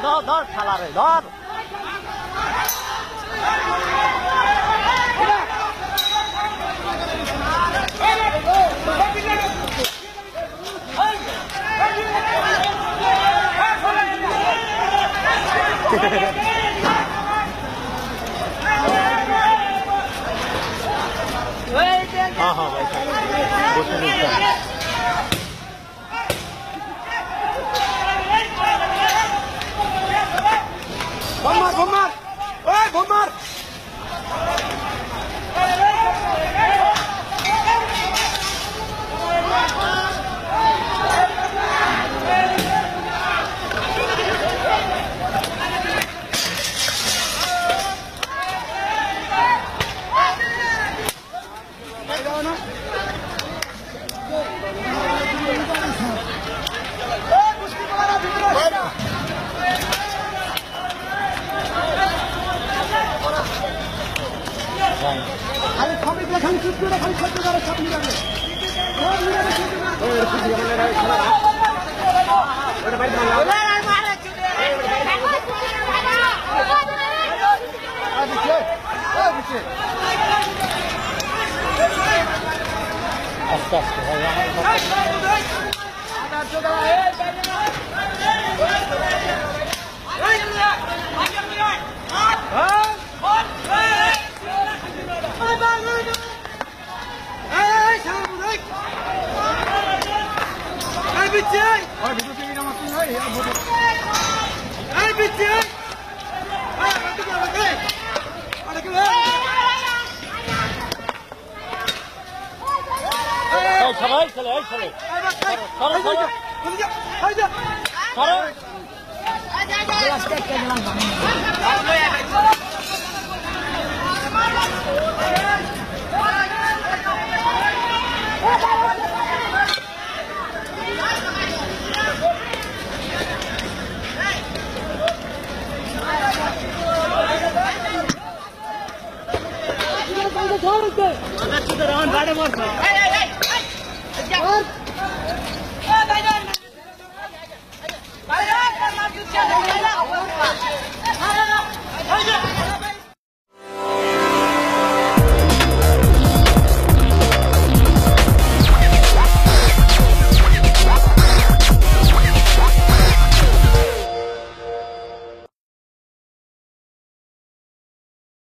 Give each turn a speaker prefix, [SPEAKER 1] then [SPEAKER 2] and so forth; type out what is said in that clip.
[SPEAKER 1] ধর শালা রে ধর हाँ हाँ भाई भम्मार भम्मार ओए भम्मार खाली खबरी पे खाली चुप करे खाली खर्च करे सब मिला के सब मिला के ओए कुछ ये बंदा ओए भाई ओए मारे चुदे आ पीछे आ पीछे आस्ते आस्ते आधा चुदा ए সবাই চলে এই চলে সরো সরো সরো আজকে একটা দিলাম रोहन गाड़ी मार भाई